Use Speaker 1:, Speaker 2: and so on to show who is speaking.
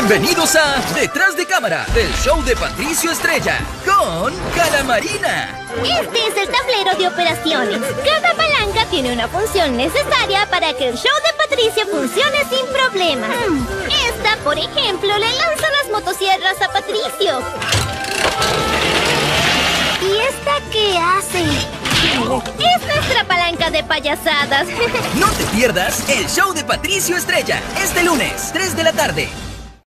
Speaker 1: Bienvenidos a Detrás de Cámara, del show de Patricio Estrella, con Calamarina.
Speaker 2: Este es el tablero de operaciones. Cada palanca tiene una función necesaria para que el show de Patricio funcione sin problemas. Esta, por ejemplo, le lanza las motosierras a Patricio. ¿Y esta qué hace? Es nuestra palanca de payasadas.
Speaker 1: No te pierdas el show de Patricio Estrella, este lunes, 3 de la tarde.